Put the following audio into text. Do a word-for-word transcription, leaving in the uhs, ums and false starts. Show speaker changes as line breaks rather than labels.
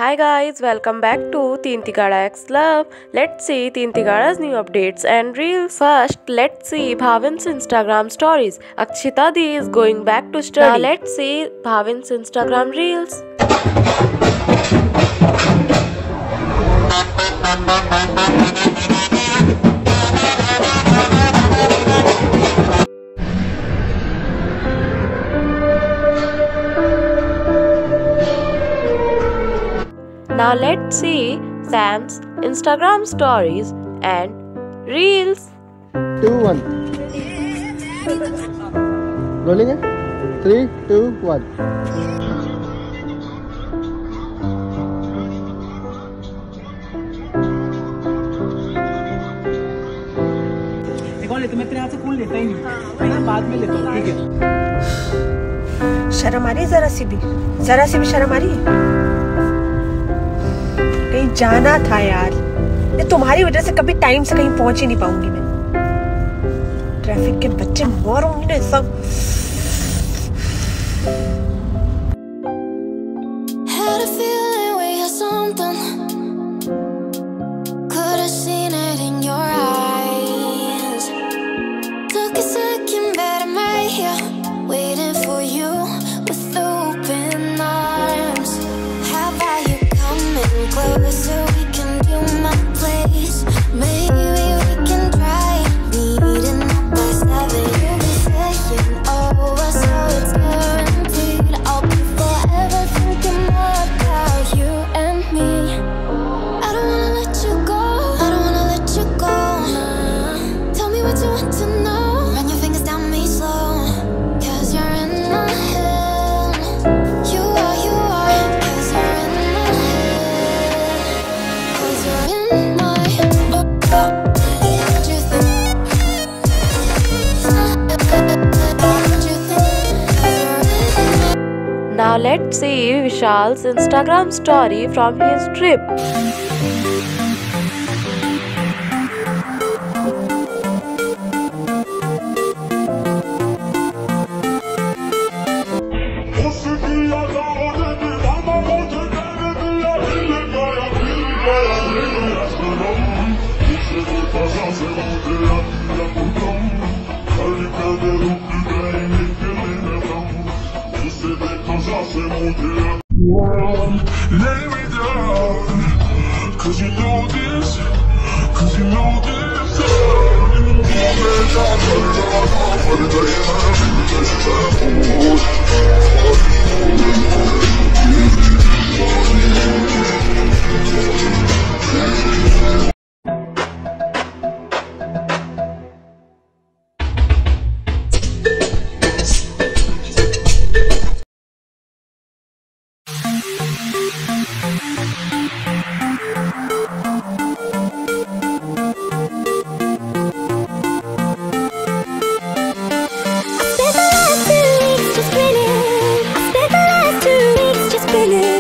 Hi guys, welcome back to Teentigada X Love. Let's see Teentigada's new updates and reels. First, let's see Bhavin's Instagram stories. Akshita Di is going back to study. Now let's see Bhavin's Instagram reels. Now let's see Sam's Instagram stories and reels.
two, one. Rolling it. three, two, one.
एक और लेते मैं तेरे हाथ से फूल लेता ही नहीं, मैं बाद में लेता हूँ, ठीक है?
शर्म आ रही है जरा सी भी, जरा सी भी शर्म आ रही है? कहीं जाना था यार, ये तुम्हारी वजह से कभी टाइम से कहीं पहुंच ही नहीं पाऊंगी मैं। ट्रैफिक के बच्चे मर होंगे ना सब।
Now let's see Vishal's Instagram story from his trip.
Lay me down, cause you know this, cause you know this. In the moment I turn it on, but it doesn't matter, because
Spinning